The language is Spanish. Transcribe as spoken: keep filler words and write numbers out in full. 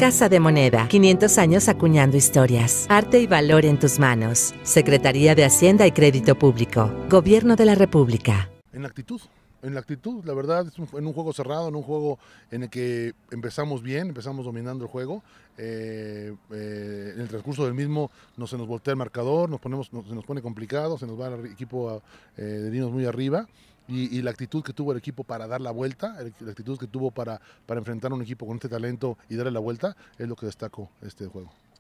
Casa de Moneda, quinientos años acuñando historias. Arte y valor en tus manos. Secretaría de Hacienda y Crédito Público. Gobierno de la República. En la actitud. En la actitud, la verdad, es un, en un juego cerrado, en un juego en el que empezamos bien, empezamos dominando el juego. Eh, eh, en el transcurso del mismo nos, se nos voltea el marcador, nos ponemos, nos, se nos pone complicado, se nos va el equipo eh, de irnos muy arriba. Y, y la actitud que tuvo el equipo para dar la vuelta, la actitud que tuvo para, para enfrentar a un equipo con este talento y darle la vuelta, es lo que destaco este juego.